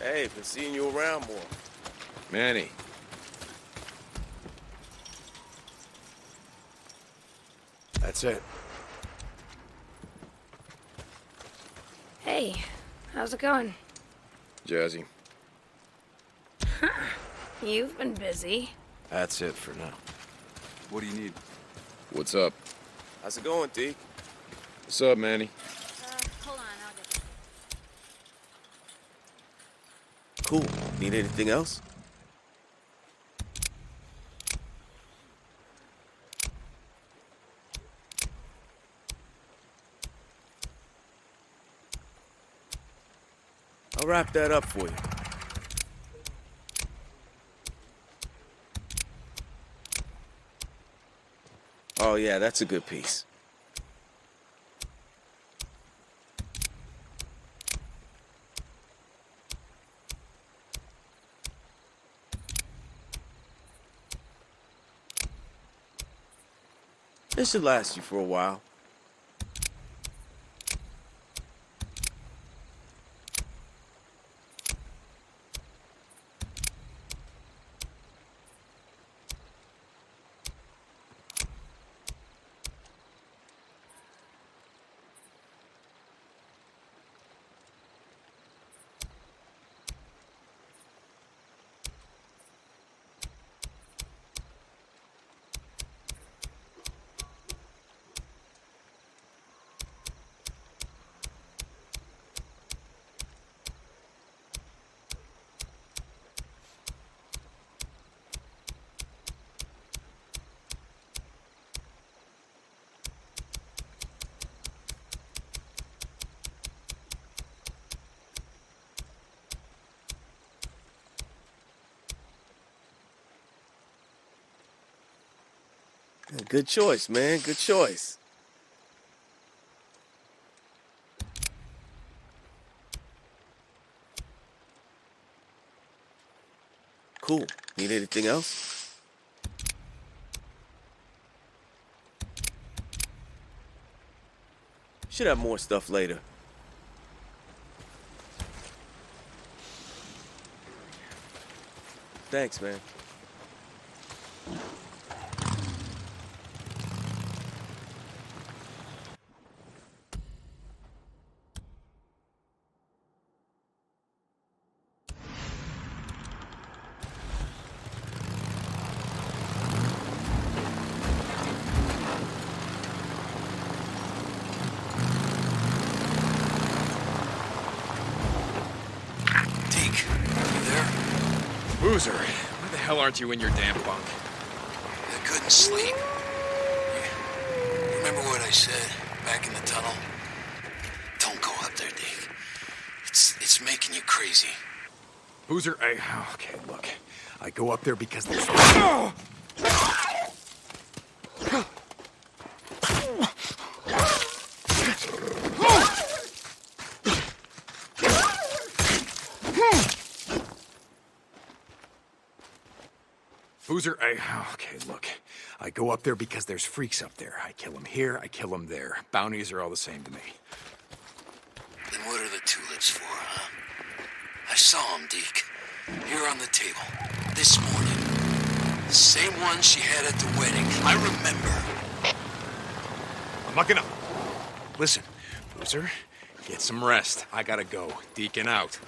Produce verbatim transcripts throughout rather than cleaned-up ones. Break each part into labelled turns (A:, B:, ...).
A: Hey, been seeing you around more.
B: Manny. That's it.
C: Hey, how's it going?
B: Jazzy.
C: You've been busy.
B: That's it for now.
D: What do you need?
B: What's up?
A: How's it going, Deke?
B: What's up, Manny?
C: Uh, hold on, I'll get
A: Cool. Need anything else? I'll wrap that up for you. Oh, yeah, that's a good piece. This should last you for a while. Good choice, man. Good choice. Cool. Need anything else? Should have more stuff later. Thanks, man.
B: Boozer, why the hell aren't you in your damn bunk?
E: I couldn't sleep. You remember what I said back in the tunnel? Don't go up there, Deke. It's it's making you crazy.
B: Boozer, I... Okay, look. I go up there because there's... Oh! Boozer, I... Okay, look. I go up there because there's freaks up there. I kill them here, I kill them there. Bounties are all the same to me.
E: Then what are the tulips for, huh? I saw them, Deke. Here on the table. This morning. The same one she had at the wedding. I remember.
B: I'm not gonna... Listen, Boozer, get some rest. I gotta go. Deacon out.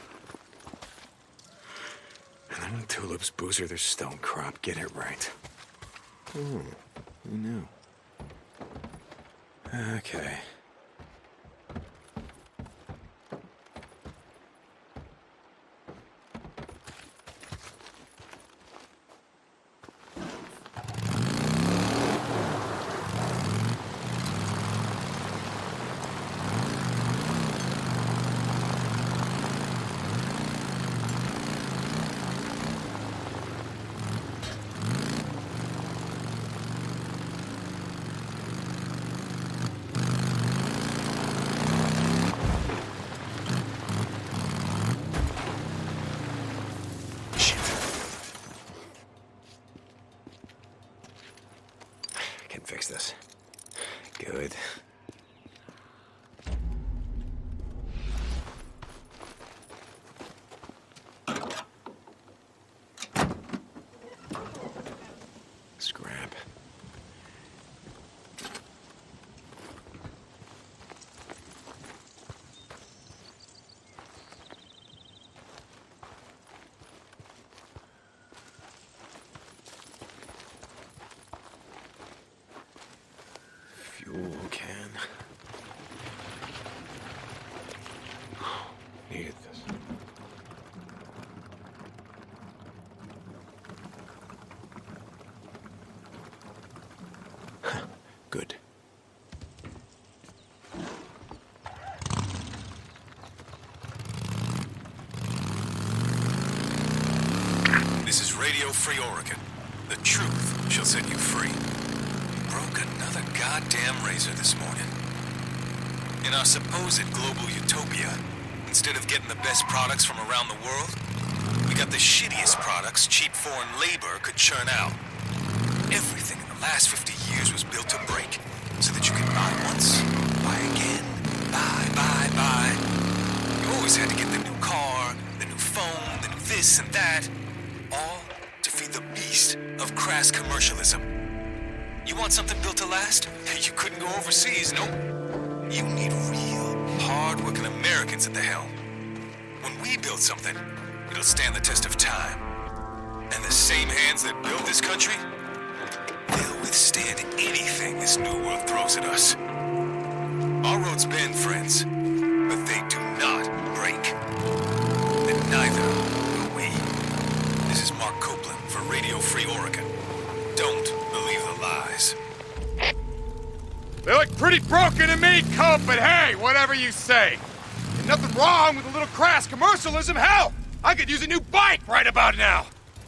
B: And then tulips, Boozer, they're stone crop. Get it right. Oh, who knew? Okay. Fix this. Good. scrap. Fuel can. Needed this. Good.
D: This is Radio Free Oregon. The truth shall set you free. Broke another goddamn razor this morning. In our supposed global utopia, instead of getting the best products from around the world, we got the shittiest products cheap foreign labor could churn out. Everything in the last fifty years was built to break, so that you can buy once, buy again, buy, buy, buy. You always had to get the new car, the new phone, the new this and that, all to feed the beast of crass commercialism. You want something built to last? You couldn't go overseas, nope. You need real, hard-working Americans at the helm. When we build something, it'll stand the test of time. And the same hands that built this country, they'll withstand anything this new world throws at us. Our roads bend, friends, but they do not break. And neither will we. This is Mark Copeland for Radio Free Oregon. Don't believe the lies.
F: They look pretty broken to me, Cope, but hey, whatever you say. There's nothing wrong with a little crass commercialism. Hell, I could use a new bike right about now.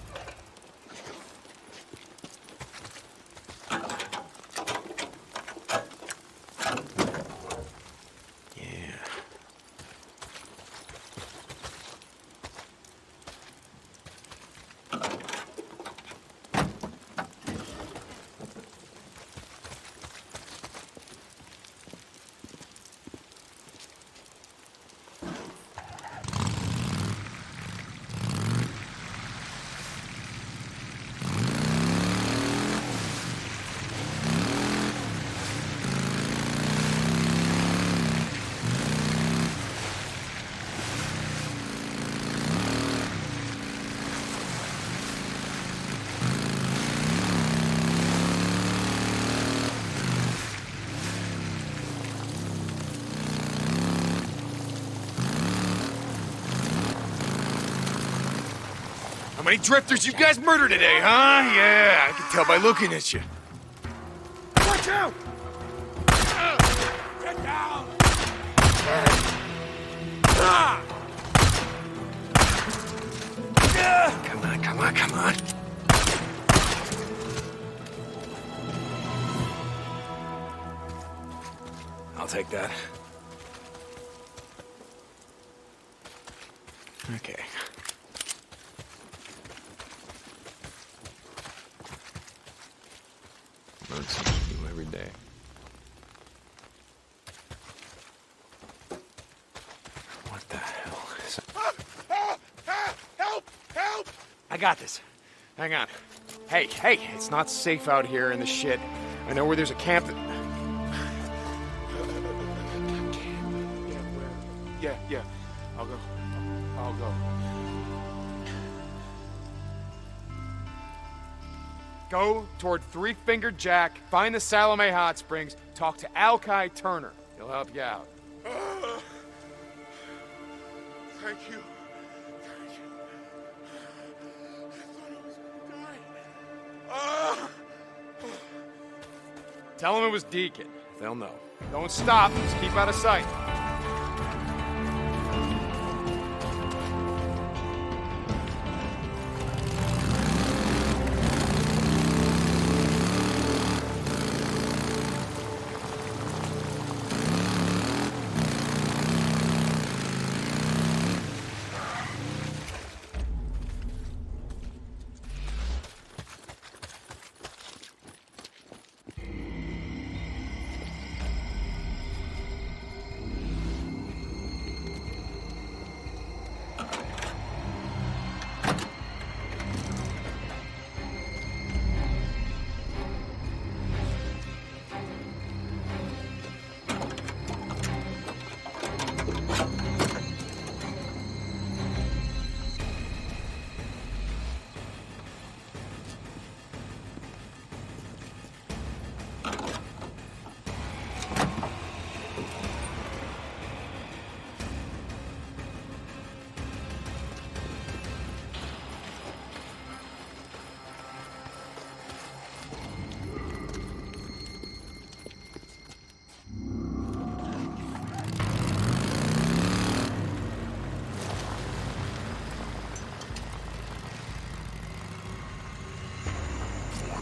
F: How many drifters you guys murdered today, huh? Yeah, I can tell by looking at you. Watch out! Get down! Ah!
B: Come on, come on, come on. I'll take that. Okay. Learn something new every day. What the hell is it?
F: Ah, ah, ah, help! Help!
B: I got this. Hang on. Hey, hey, it's not safe out here in the shit. I know where there's a camp that...
F: Yeah, where? Yeah, yeah. I'll go. I'll go. Go toward Three Fingered Jack, find the Salome Hot Springs, talk to Alki Turner. He'll help you out. Uh, thank you. Thank you. I thought I was gonna die. Uh. Tell them it was Deacon. They'll know. Don't stop. Just keep out of sight.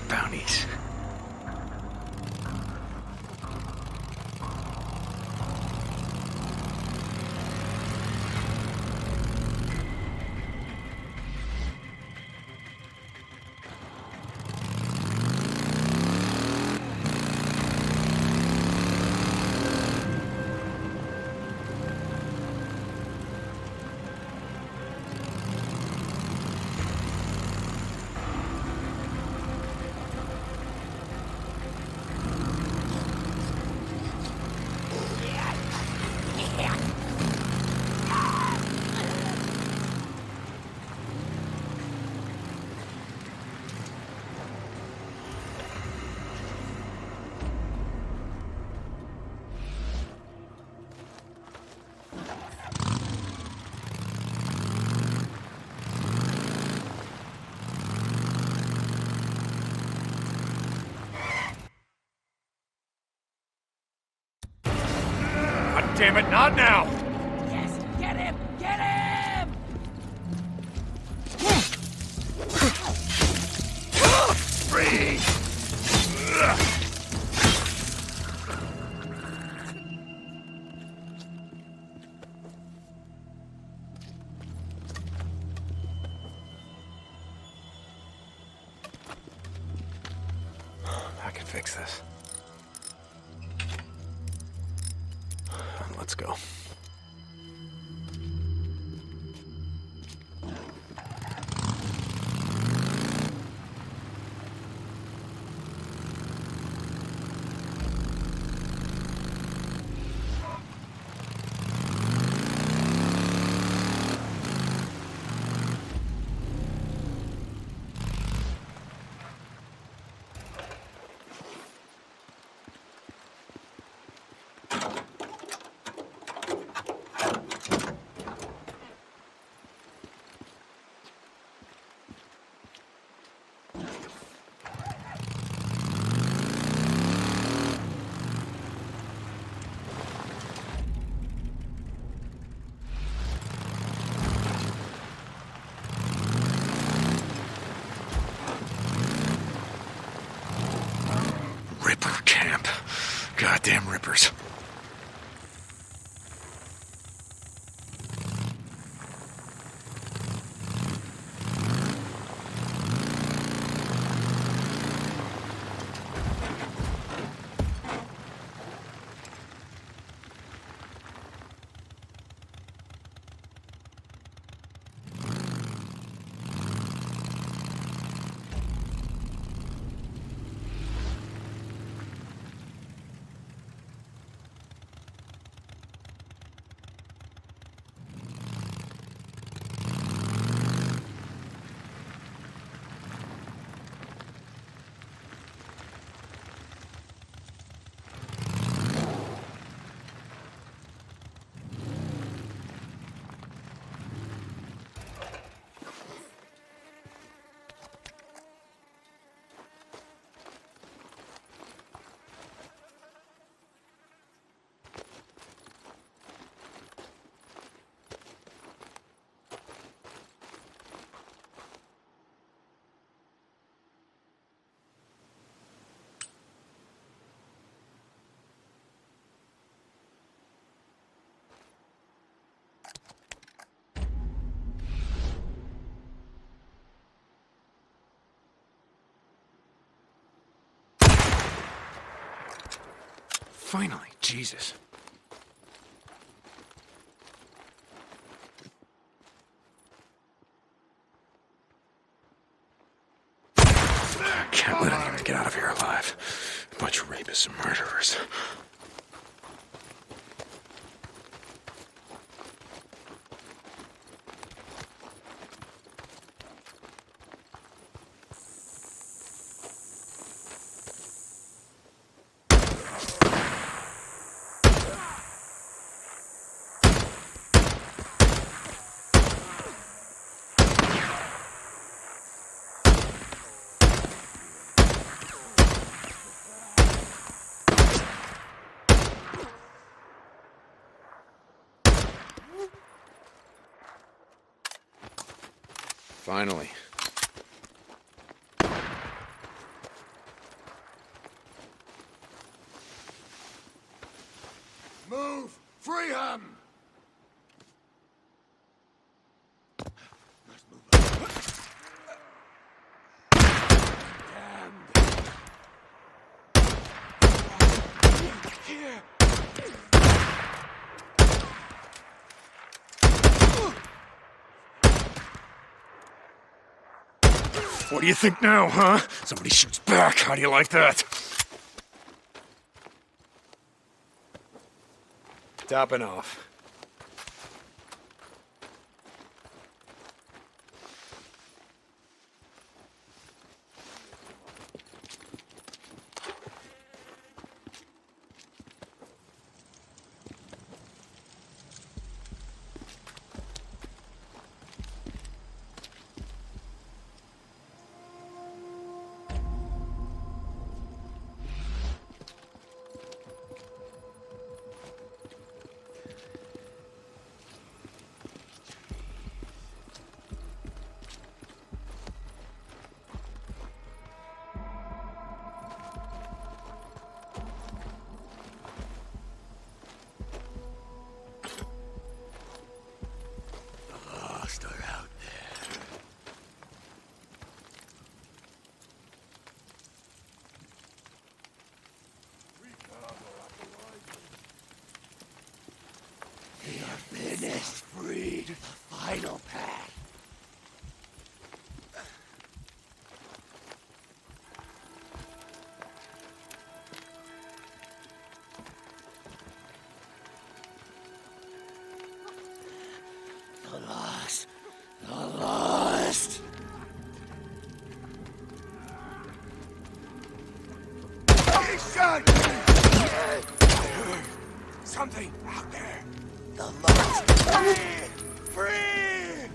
B: bounties.
F: Damn it, not now!
G: Yes, get him! Get him!
B: Free! I can fix this. Let's go. Ripper camp. Goddamn rippers. Finally, Jesus. Can't let anyone get out of here alive. A bunch of rapists and murderers. Finally. Free him! Here! What do you think now, huh? Somebody shoots back. How do you like that? Topping off.
E: Finished, freed, the final path. The lost, the lost.
B: He shot! Something out there.
E: The lost.
B: Free! Free!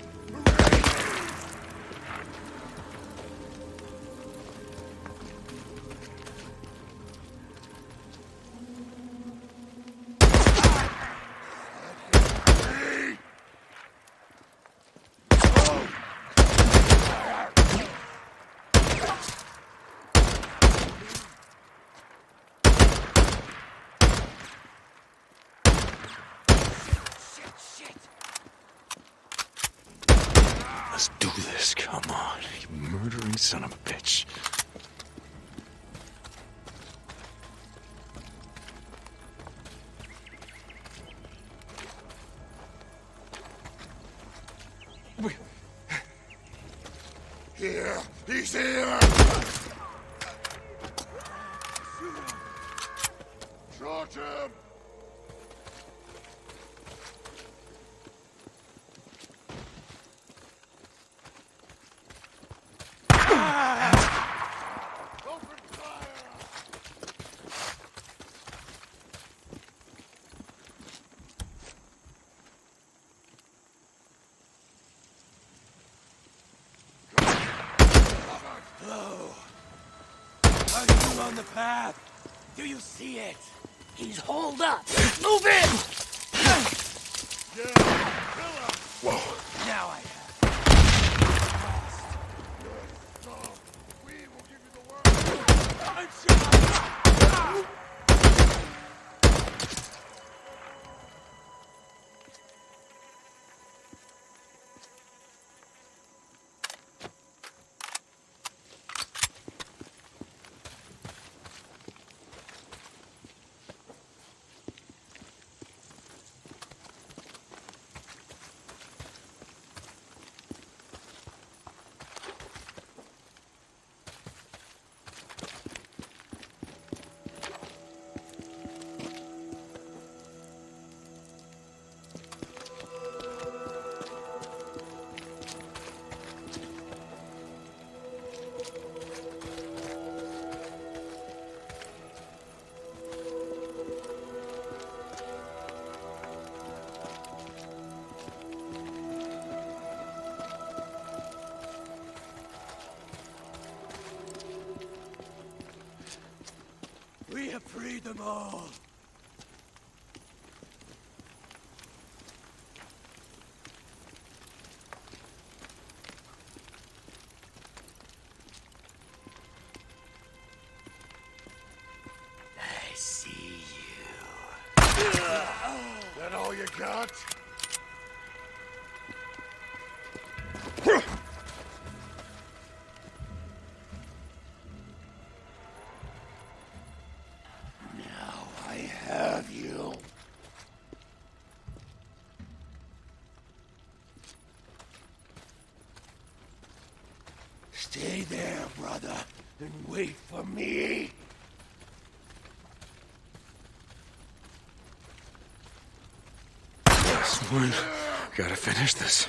B: Let's do this, come on, you murdering son of a bitch. Here, he's here! Shot him!
E: On the path. Do you see it? He's holed up. Move in!
B: Whoa.
E: Now I have.
B: We will give you the word. I'm shot!
E: We have freed them all. I see you.
F: you got?
E: Now I have you. Stay there, brother, and wait for me.
B: Last one. Gotta finish this.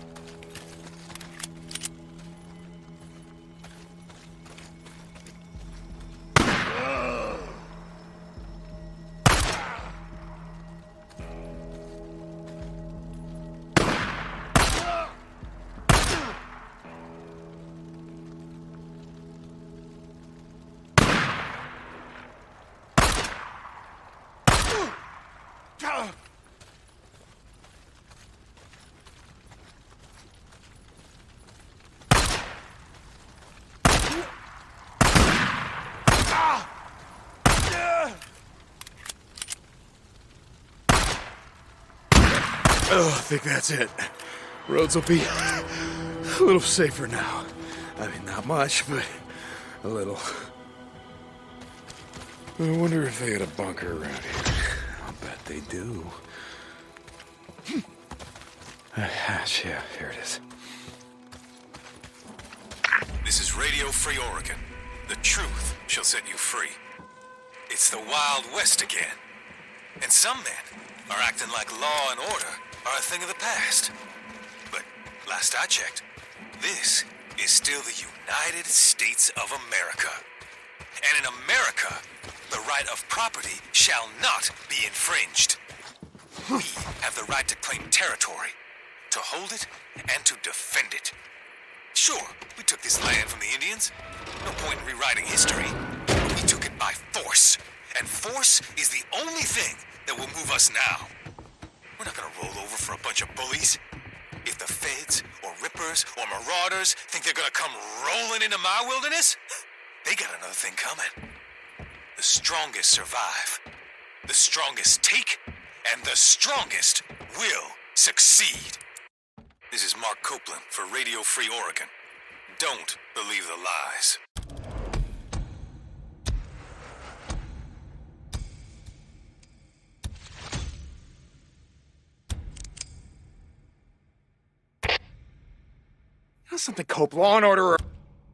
B: Oh, I think that's it. Roads will be a little safer now. I mean, not much, but a little. I wonder if they got a bunker around here. I'll bet they do. A hatch, yeah, here it is.
D: This is Radio Free Oregon. The truth shall set you free. It's the Wild West again. And some men are acting like law and order are a thing of the past. But last I checked, this is still the United States of America. And in America, the right of property shall not be infringed. We have the right to claim territory, to hold it, and to defend it. Sure, we took this land from the Indians. No point in rewriting history. We took it by force. And force is the only thing that will move us now. We're not gonna roll over for a bunch of bullies. If the feds, or rippers, or marauders think they're gonna come rolling into my wilderness, they got another thing coming. The strongest survive. The strongest take, and the strongest will succeed. This is Mark Copeland for Radio Free Oregon. Don't believe the lies.
B: That's something, Cope. Law and order are...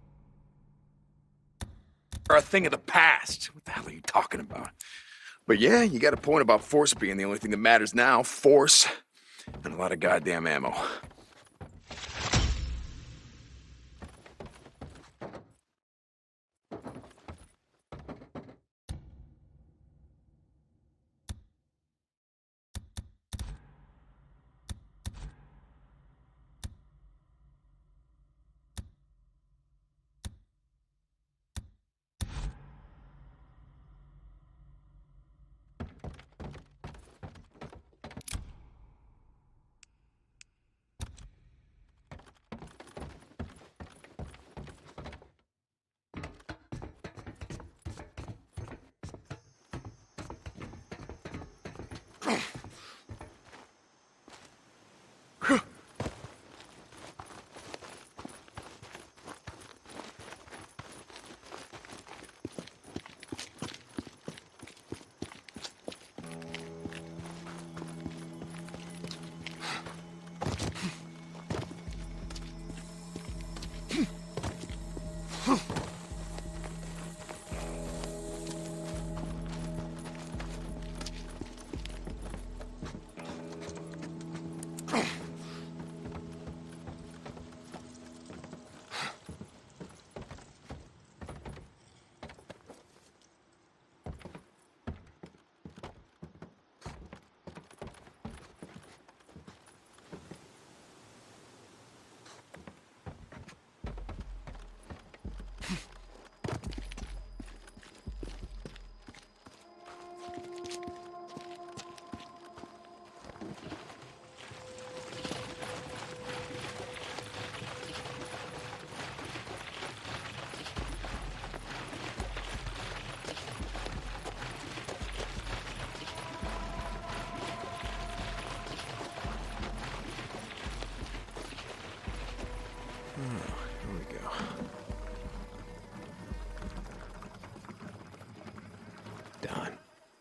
B: are a thing of the past. What the hell are you talking about? But yeah, you got a point about force being the only thing that matters now. Force and a lot of goddamn ammo.
F: Done.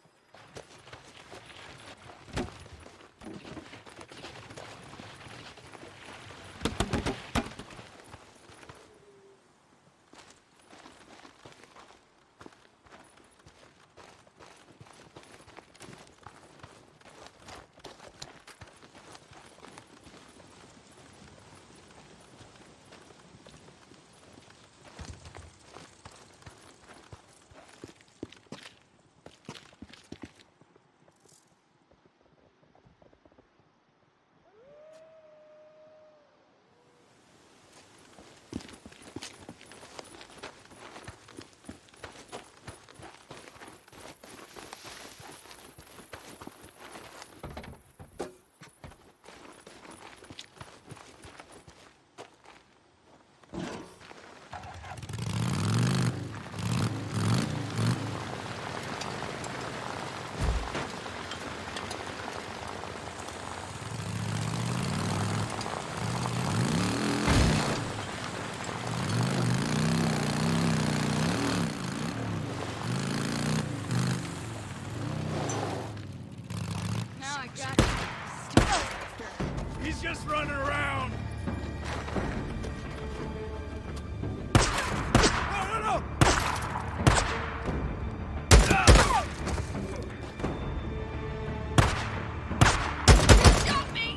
C: Now I got you.
F: He's just running around. No, no, no!
C: Stop me!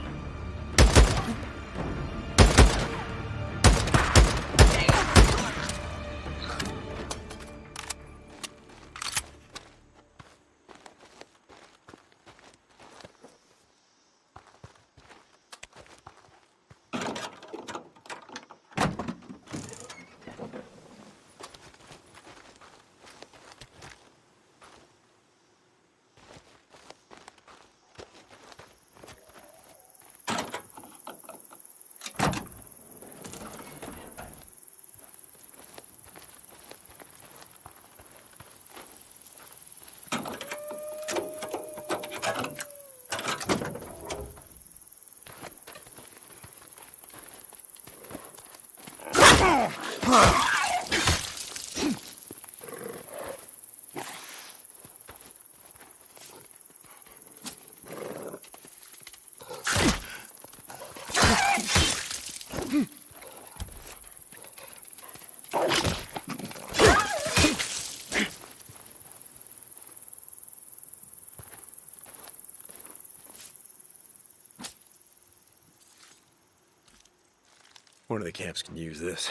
F: One of the camps can use this.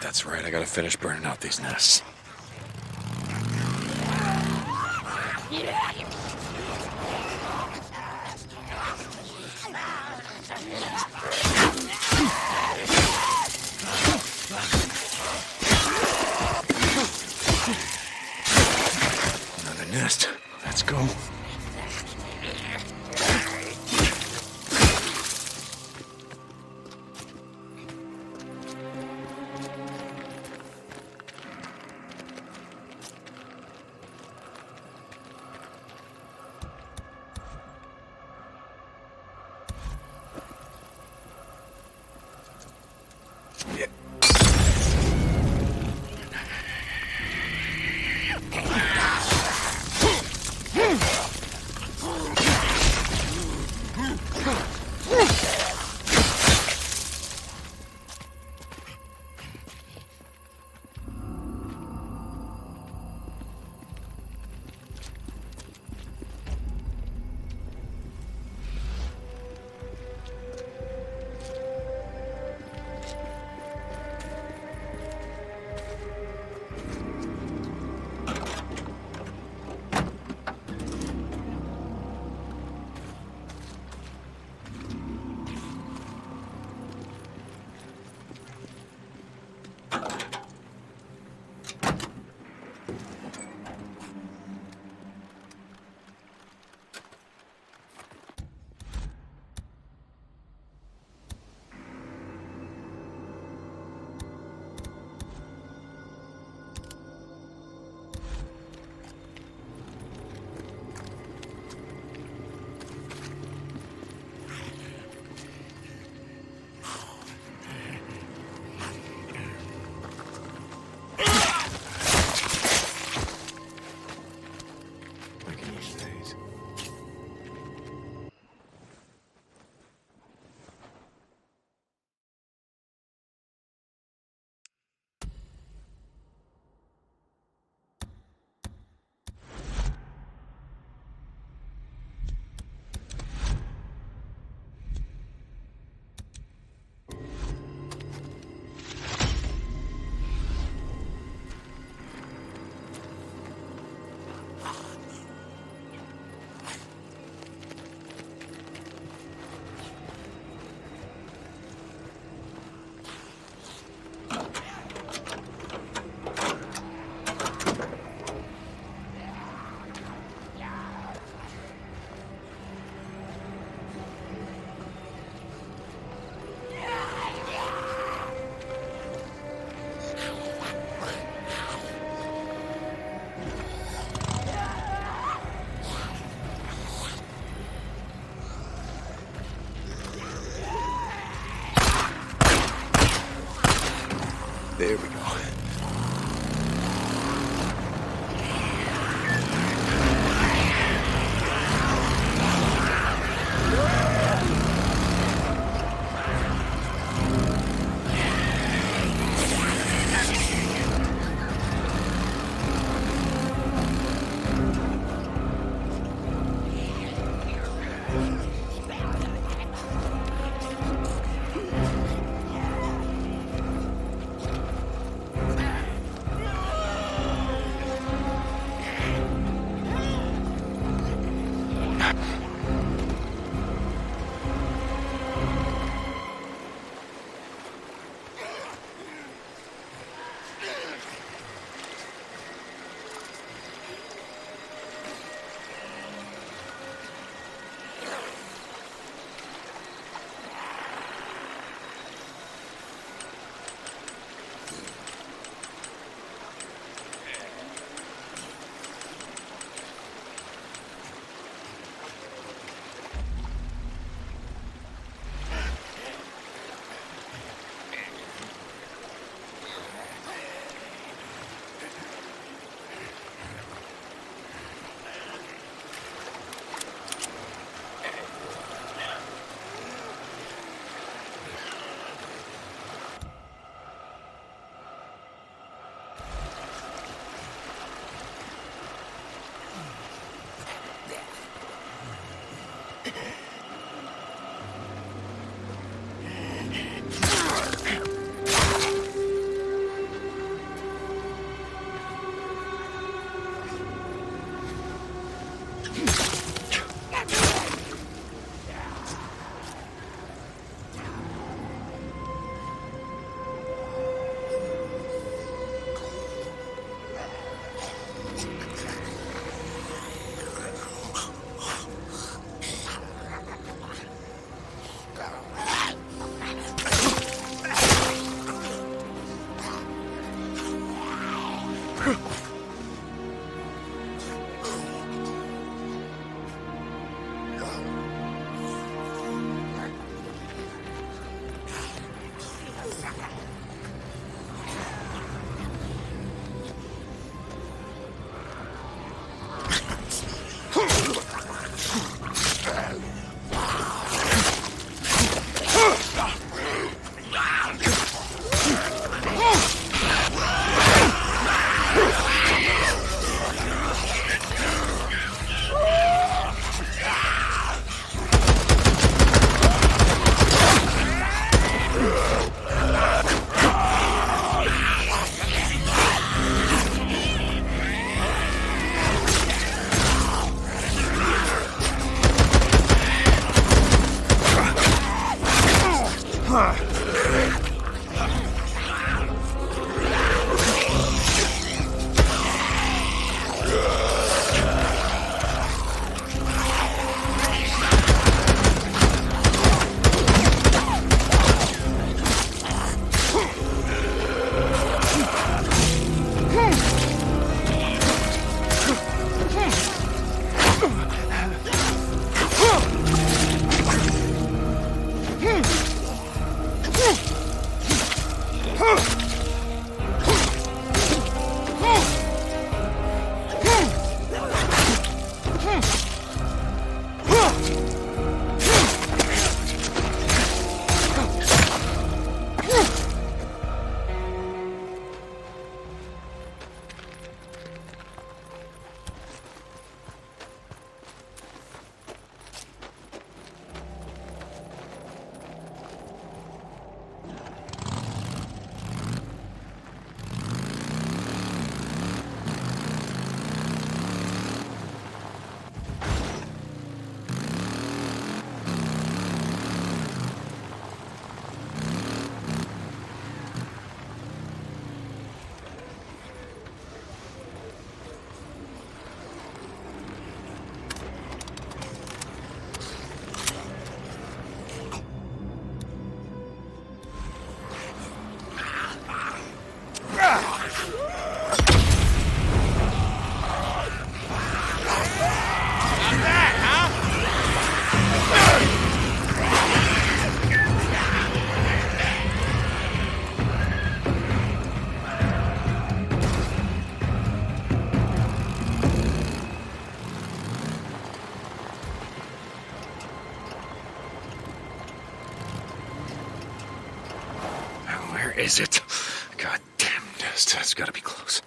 B: That's right, I gotta finish burning out these nests. Another nest. Let's go. There we go. Is it? God damn, it's, it's gotta be close.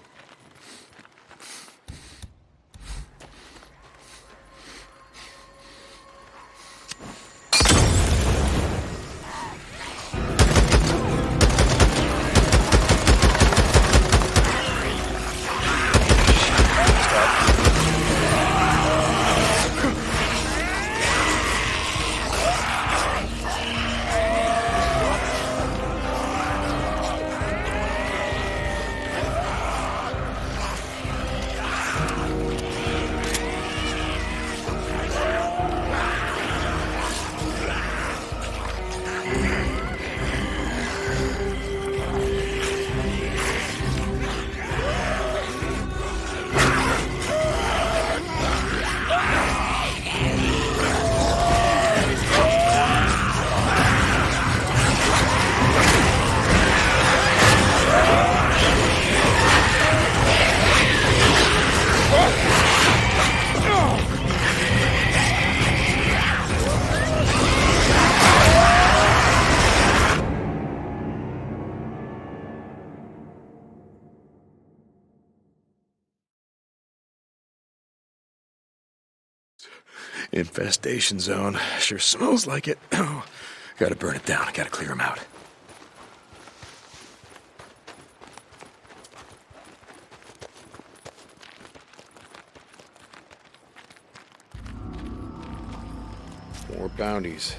B: Infestation zone. Sure smells like it. Oh, gotta burn it down. I gotta clear them out. More bounties.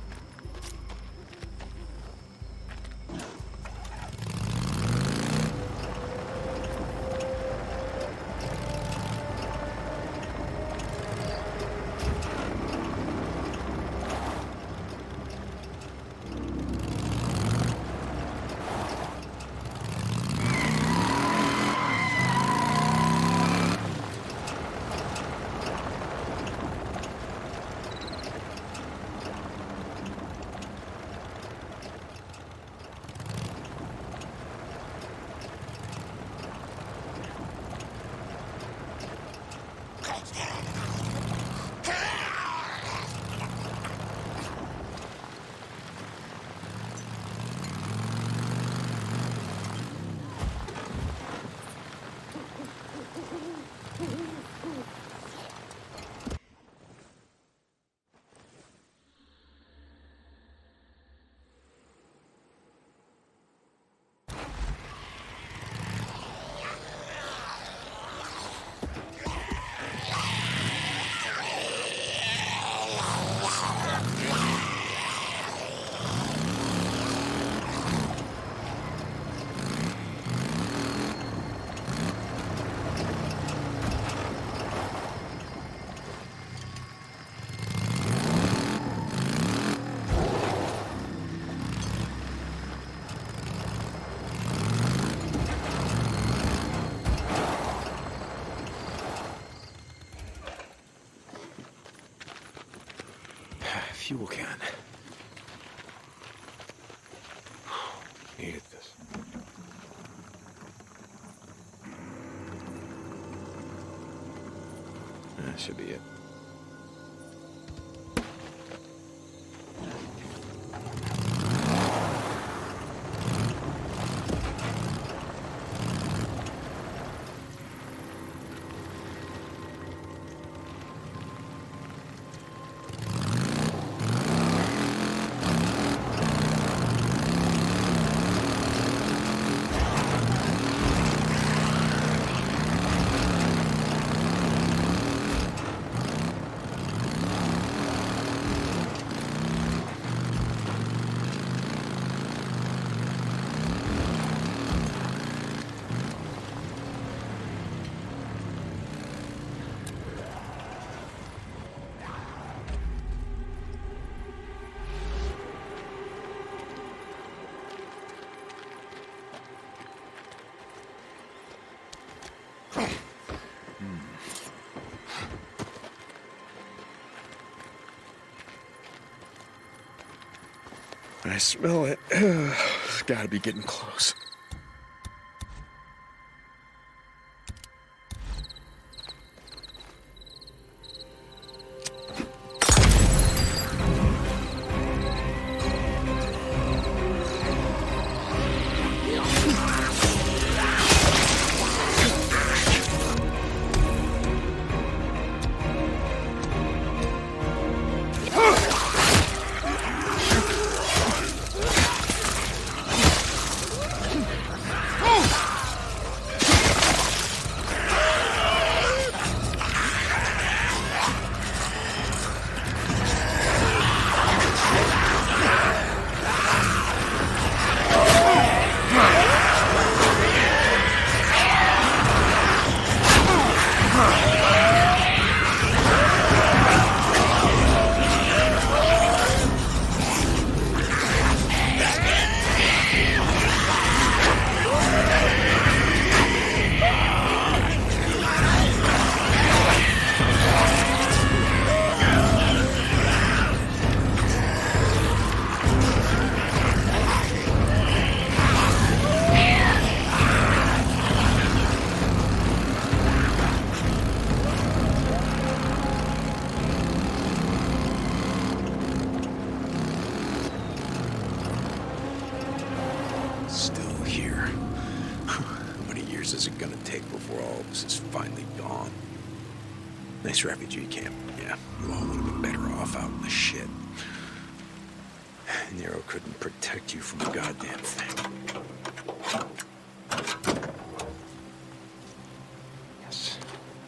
B: Fuel can. Needed this. That should be it. I smell it. It's gotta be getting close. Still here. How many years is it gonna take before all of this is finally gone? Nice refugee camp. Yeah, you all would have been better off out in the shit. NERO couldn't protect you from a goddamn thing. Yes.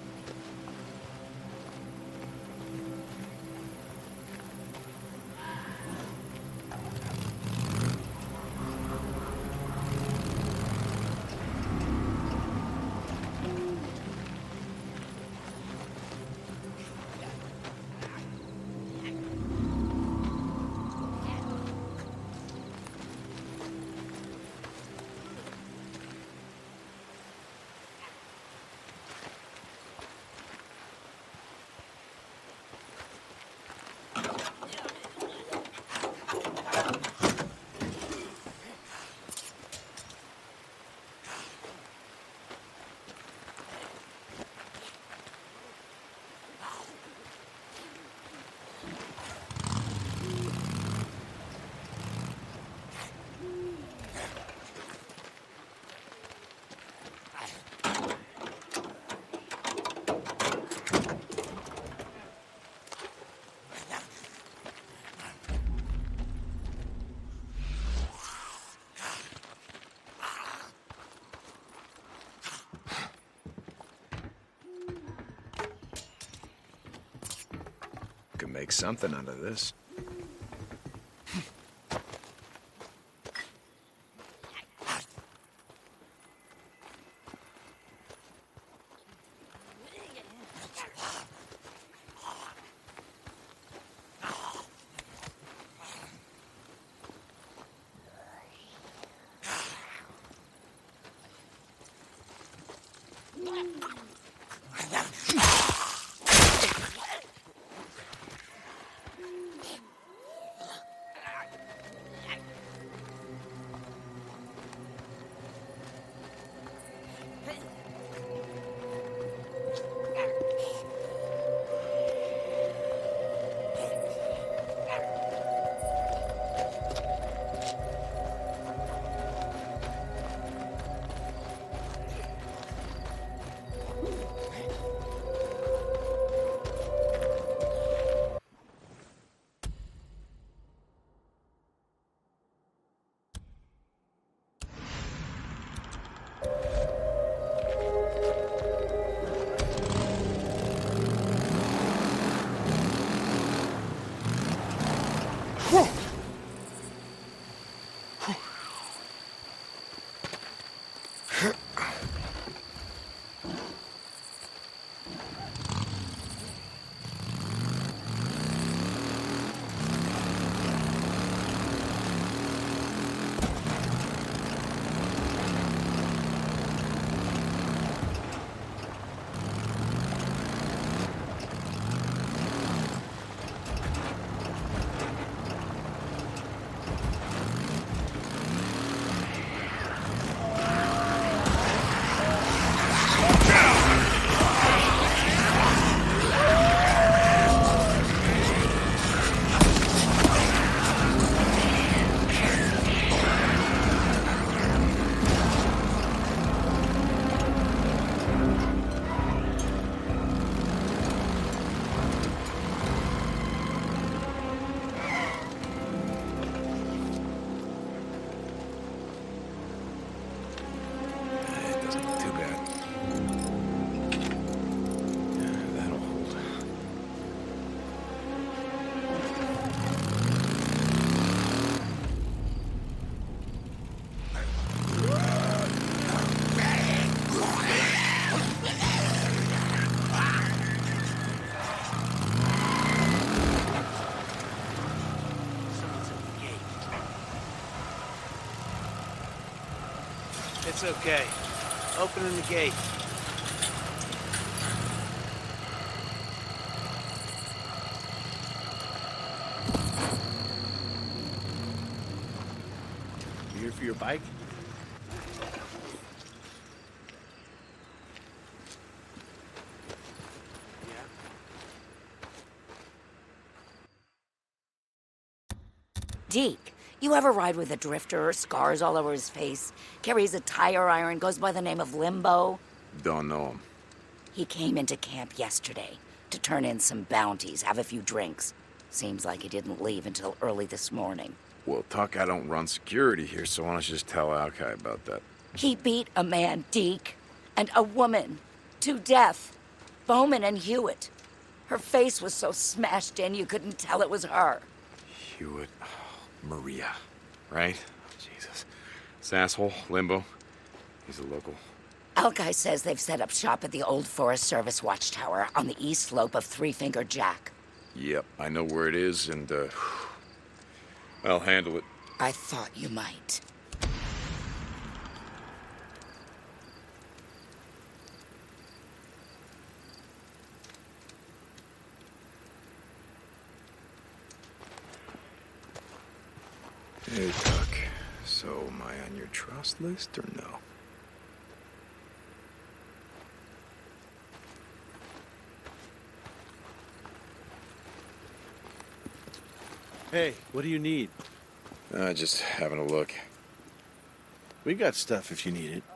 B: Could make something out of this.
H: It's okay. Opening the gate.
I: You here for your bike?
G: Deke, you ever ride with a drifter, scars all over his face, carries a tire iron, goes by the name of Limbo?
B: Don't know him.
G: He came into camp yesterday to turn in some bounties, have a few drinks. Seems like he didn't leave until early this morning.
B: Well, Tuck, I don't run security here, so why don't you just tell Alki about that?
G: He beat a man, Deke, and a woman, to death. Bowman and Hewitt. Her face was so smashed in you couldn't tell it was her.
B: Hewitt. Oh, Maria. Right? Jesus. This asshole, Limbo. He's a local.
G: Alki says they've set up shop at the old Forest Service watchtower on the east slope of Three Finger Jack.
B: Yep, I know where it is, and, uh... I'll handle it.
G: I thought you might.
B: Hey, Tuck. So, am I on your trust list, or no?
I: Hey, what do you need?
B: Uh, just having a look.
I: We got stuff if you need it.